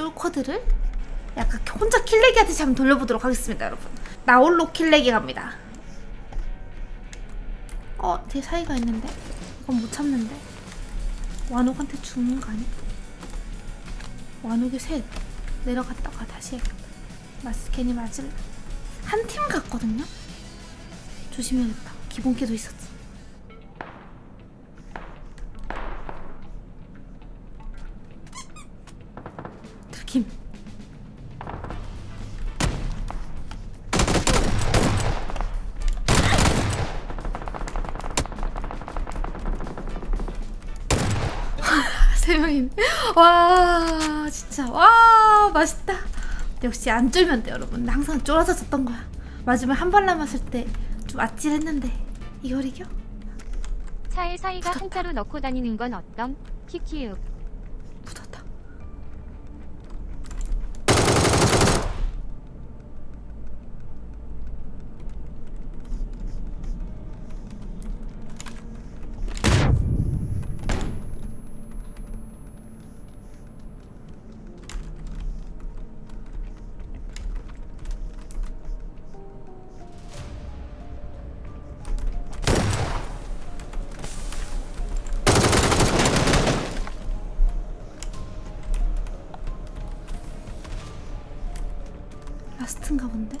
솔코드를 약간 혼자 킬레기 하듯이 한번 돌려보도록 하겠습니다, 여러분. 나홀로 킬레기 갑니다. 제 사이가 있는데? 이건 못 참는데? 완욱한테 죽는 거 아니야? 완욱이 셋 내려갔다가 다시 괜히 맞을래. 한 팀 같거든요? 조심해야겠다. 기본기도 있었지. 들킴. 세 명이네. 와 진짜 와 맛있다. 역시 안 쫄면 돼 여러분. 나 항상 쫄아서 졌던 거야. 마지막에 한 발 남았을 때 좀 아찔했는데 이걸 이겨? 차에 사이가 한자로 넣고 다니는 건 어떤? 키키읍. 묻었다. 라스트인가 본데?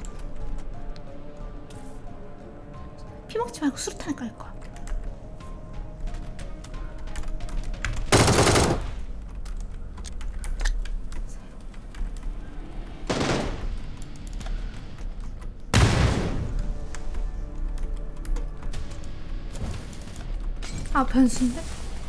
피 먹지 말고 수류탄을 깔 거야. 아 변수인데?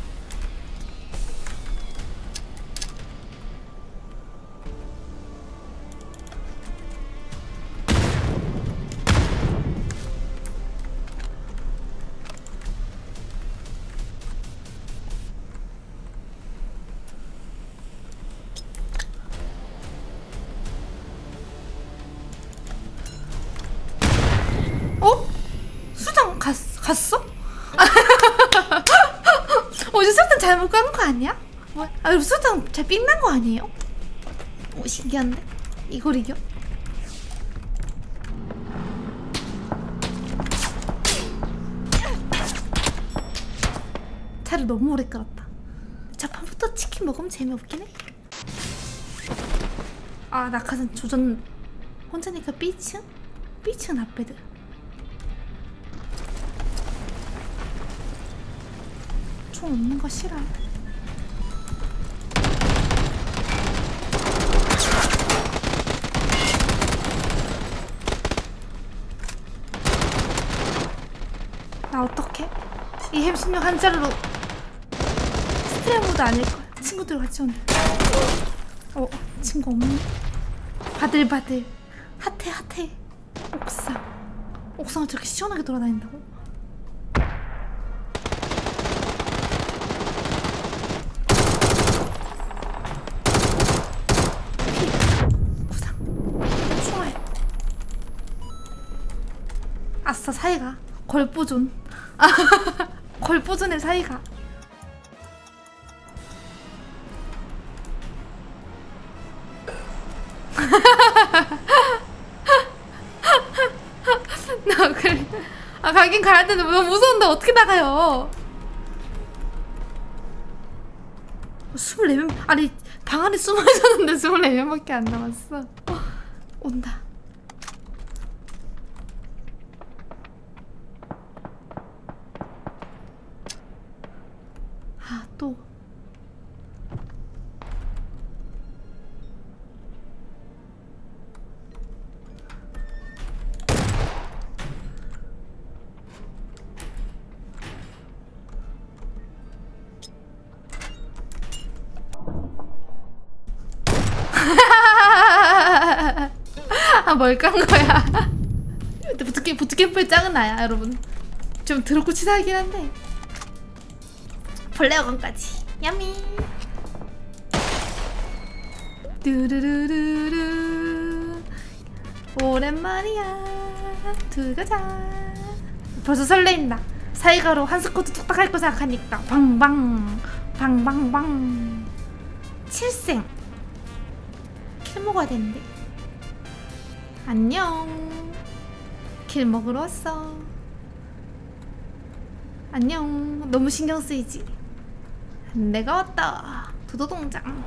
수장 갔어? 어제 수장 잘못 간 거 아니야? 뭐야? 수장 잘 삥난 거 아니에요? 오 신기한데? 이걸 이겨? 차를 너무 오래 끌었다. 자판부터 치킨 먹으면 재미없긴 해. 아 낙하산 조전 혼자니까 B층? B층 나빼드. 총 없는 거 싫어. 나 어떡해? 이 햄16 한 자루로 스트레 모드 아닐거야. 친구들 같이 오네. 친구 없네. 바들바들 핫해. 옥상을 저렇게 시원하게 돌아다닌다고? 아싸 사이가 걸보존. 걸보존의 사이가. 나 그래. 가긴 가야 되는데 너무 무서운데 어떻게 나가요? 24명. 아니 방 안에 숨어 있었는데 24명밖에 안 남았어. 온다. 또 뭘 깐 거야? 부트캠프의 짱은 나야 여러분. 좀 더럽고 치사하긴 한데 벌레어건까지 야미. 뚜루루루루 오랜만이야 들어가자. 벌써 설레인다. 사이가로 한 스쿼트 뚝딱 할 거 생각하니까 방방 7생 킬 먹어야 되는데. 안녕. 킬 먹으러 왔어. 안녕. 너무 신경 쓰이지. 내가 왔다. 도도동장.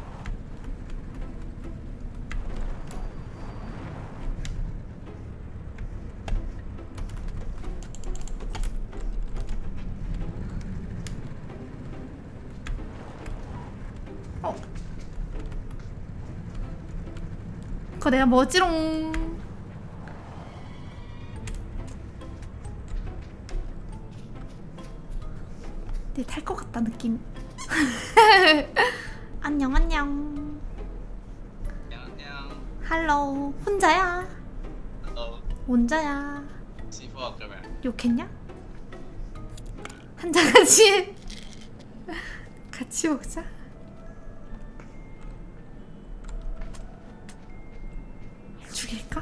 그거 내가 뭐지롱. 내 탈 것 같다 느낌. 안녕 안녕. 안녕. 할로. 혼자야? 혼자야. 欺负我哥们儿。 욕했냐? 한잔 같이 같이 먹자. 죽일까?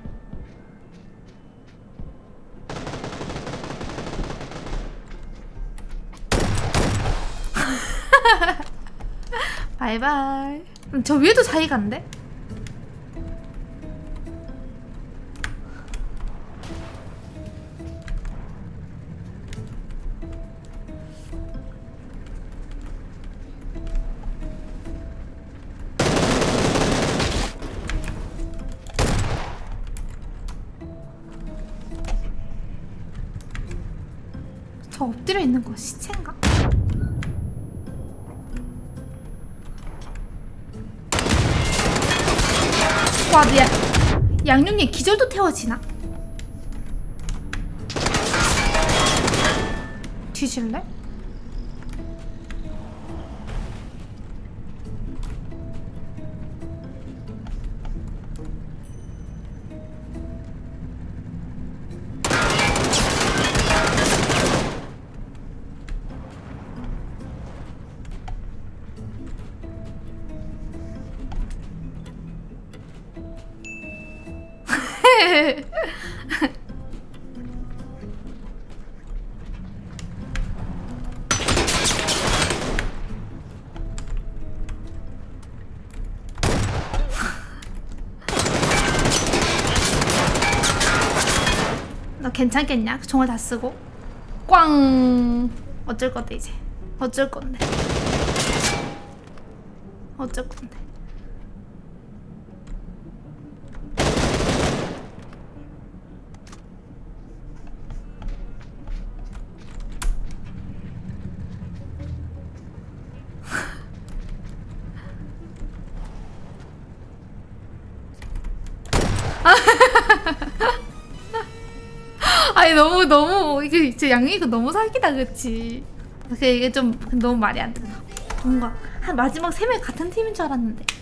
바이바이. 저 위에도 자기가인데? 저 엎드려 있는 거 시체인가? 와, 양념에 기절도 태워지나? 뒤질래? 너 괜찮겠냐? 총을 다 쓰고 꽝. 어쩔 건데 이제. 어쩔 건데. 어쩔 건데. 아니 너무 이게 진짜 양이가 너무 사기다 그치? 이게 좀 너무 말이 안 된다. 뭔가 한 마지막 3명 같은 팀인 줄 알았는데.